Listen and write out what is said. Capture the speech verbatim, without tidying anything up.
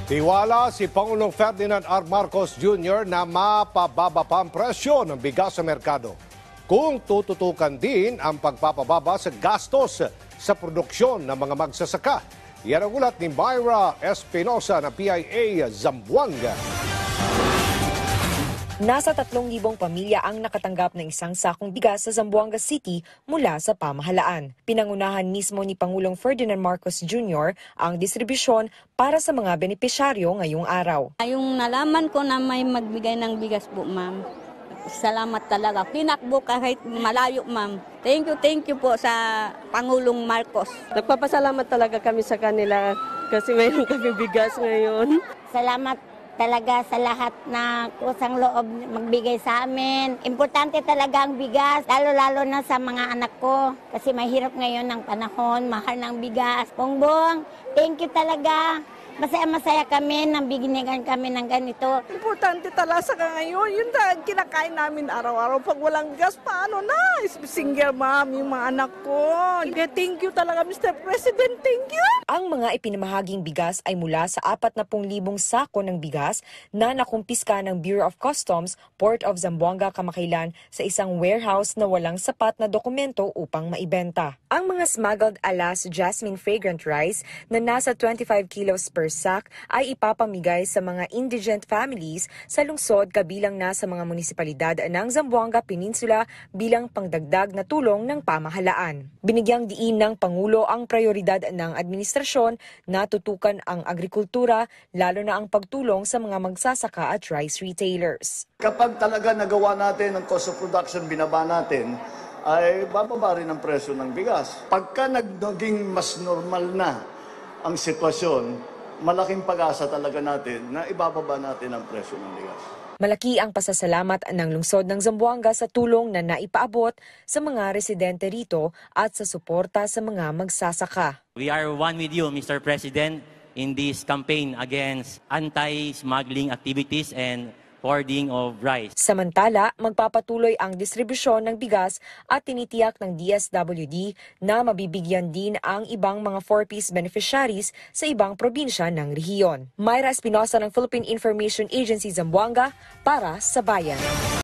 Tiwala si Pangulong Ferdinand R. Marcos Junior na mapababa pa ang presyo ng bigas sa merkado kung tututukan din ang pagpapababa sa gastos sa produksyon ng mga magsasaka. Yan ang ulat ni Myra Espinosa ng P I A Zamboanga. Nasa tatlong libong pamilya ang nakatanggap ng isang sakong bigas sa Zamboanga City mula sa pamahalaan. Pinangunahan mismo ni Pangulong Ferdinand Marcos Junior ang distribusyon para sa mga benepisyaryo ngayong araw. Yung nalaman ko na may magbigay ng bigas po, ma'am. Salamat talaga. Tinakbo kahit malayo, ma'am. Thank you, thank you po sa Pangulong Marcos. Nagpapasalamat talaga kami sa kanila kasi mayroon kami bigas ngayon. Salamat talaga sa lahat na kusang loob magbigay sa amin. Importante talaga ang bigas, lalo-lalo na sa mga anak ko. Kasi mahirap ngayon ng panahon, mahal ng bigas. Bongbong, thank you talaga. Masaya-masaya kami nang bigyan kami ng ganito. Importante talaga sa ngayon, yun na kinakain namin araw-araw. Pag walang gas, paano na? Single mom, yung mga anak ko. Thank you talaga, Mister President, thank you. Ang mga ipinamahaging bigas ay mula sa apat na pung libong sako ng bigas na nakumpiska ng Bureau of Customs, Port of Zamboanga kamakailan sa isang warehouse na walang sapat na dokumento upang maibenta. Ang mga smuggled alas jasmine fragrant rice na nasa twenty-five kilos per sack ay ipapamigay sa mga indigent families sa lungsod kabilang na sa mga munisipalidad ng Zamboanga Peninsula bilang pangdagdag na tulong ng pamahalaan. Binigyang diin ng Pangulo ang prioridad ng administrasyon na tutukan ang agrikultura, lalo na ang pagtulong sa mga magsasaka at rice retailers. Kapag talaga nagawa natin ang cost of production, binaba natin, ay bababa rin ang presyo ng bigas. Pagka naging mas normal na ang sitwasyon, malaking pag-asa talaga natin na ibababa natin ang presyo ng bigas. Malaki ang pasasalamat ng lungsod ng Zamboanga sa tulong na naipaabot sa mga residente rito at sa suporta sa mga magsasaka. We are one with you, Mister President, in this campaign against anti-smuggling activities and hoarding of rice. Samantala, magpapatuloy ang distribusyon ng bigas at tinitiyak ng D S W D na mabibigyan din ang ibang mga four-piece beneficiaries sa ibang probinsya ng rehiyon. Myra Espinosa ng Philippine Information Agency Zamboanga para sa Bayan.